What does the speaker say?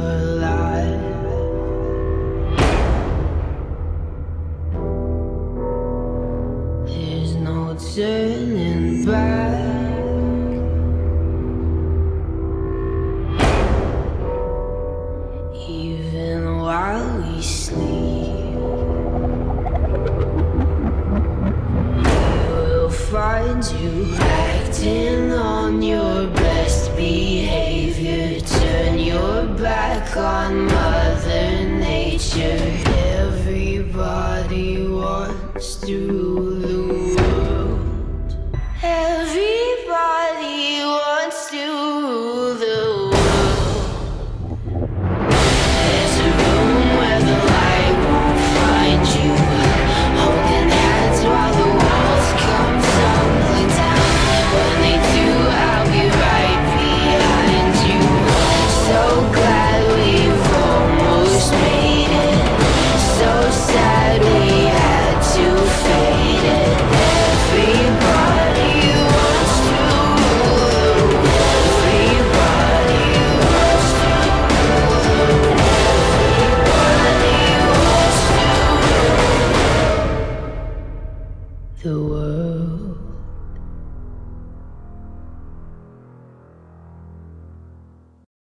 alive. There's no turning back. Even while we sleep, we will find you acting on your best behavior. Turn your back on Mother Nature. Everybody wants to